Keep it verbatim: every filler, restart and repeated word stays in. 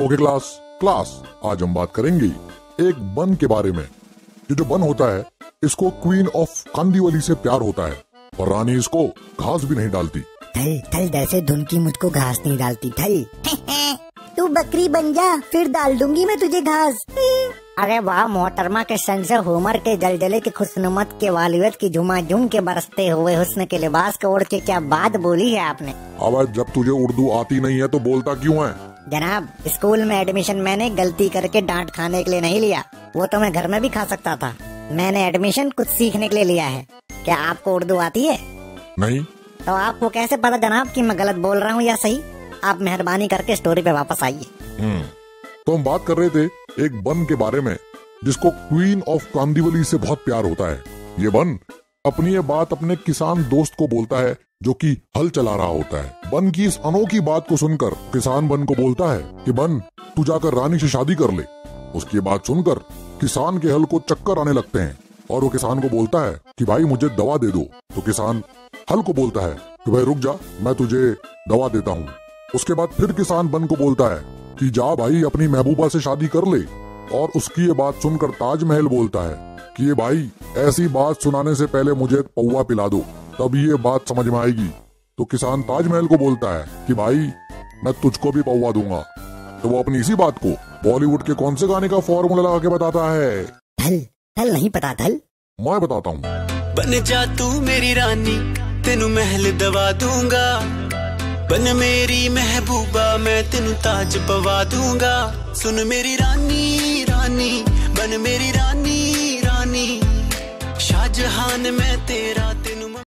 Okay class class आज हम बात करेंगे एक बन के बारे में। ये जो बन होता है इसको क्वीन ऑफ कांदीवली से प्यार होता है और रानी इसको घास भी नहीं डालती। थल थल जैसे धुन की मुझको घास नहीं डालती थल। तू बकरी बन जा फिर डाल दूंगी मैं तुझे घास। अरे वाह मोहतरमा के सन से होमर के जलजले के खुशनुमत के वालियत की झुमाझुम के बरसते हुए हुस्न के लिबास को ओढ़ के क्या बात बोली है आपने। अब जब तुझे उर्दू आती नहीं है तो बोलता क्यों है? जनाब स्कूल में एडमिशन मैंने गलती करके डांट खाने के लिए नहीं लिया, वो तो मैं घर में भी खा सकता था। मैंने एडमिशन कुछ सीखने के लिए लिया है। क्या आपको उर्दू आती है? नहीं। तो आपको कैसे पता जनाब कि मैं गलत बोल रहा हूँ या सही? आप मेहरबानी करके स्टोरी पे वापस आइए। तो हम बात कर रहे थे एक बन के बारे में जिसको क्वीन ऑफ कांदीवली से बहुत प्यार होता है। ये बन अपनी ये बात अपने किसान दोस्त को बोलता है जो कि हल चला रहा होता है। बन की इस अनोखी बात को सुनकर किसान बन को बोलता है कि बन तू जाकर रानी से शादी कर ले। उसकी बात सुनकर किसान के हल को चक्कर आने लगते हैं और वो किसान को बोलता है कि भाई मुझे दवा दे दो। तो किसान हल को बोलता है कि भाई रुक जा मैं तुझे दवा देता हूँ। उसके बाद फिर किसान बन को बोलता है कि जा भाई अपनी महबूबा से शादी कर ले। और उसकी ये बात सुनकर ताजमहल बोलता है कि ये भाई ऐसी बात सुनाने से पहले मुझे पौवा पिला दो तभी ये बात समझ में आएगी। तो किसान ताजमहल को बोलता है कि भाई मैं तुझको भी पौवा दूंगा। तो वो अपनी इसी बात को बॉलीवुड के कौन से गाने का फॉर्मूला लगा के बताता है? थल थल नहीं पता थल मैं बताता हूँ। बन जा तू मेरी रानी तेनू महल दवा दूंगा, बन मेरी महबूबा मैं तेनू ताज पवा दूंगा। सुन मेरी रानी रानी बन मेरी रानी रानी, शाहजहान मैं तेरा